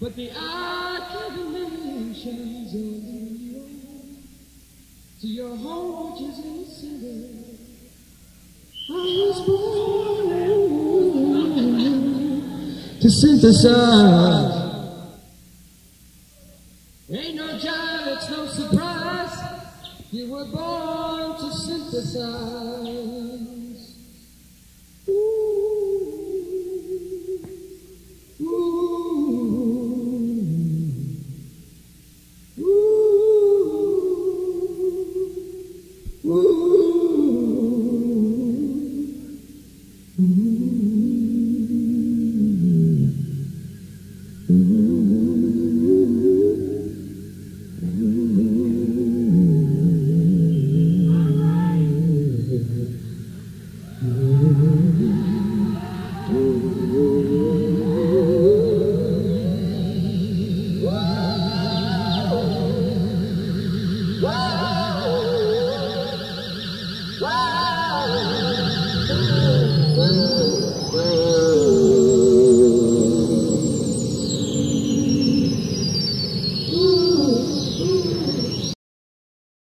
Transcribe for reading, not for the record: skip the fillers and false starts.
But the ark of the nations only to your home which is in the city. I was born to synthesize. Ain't no job, it's no surprise. You were born to synthesize. Ooh, ooh, ooh, ooh, wow.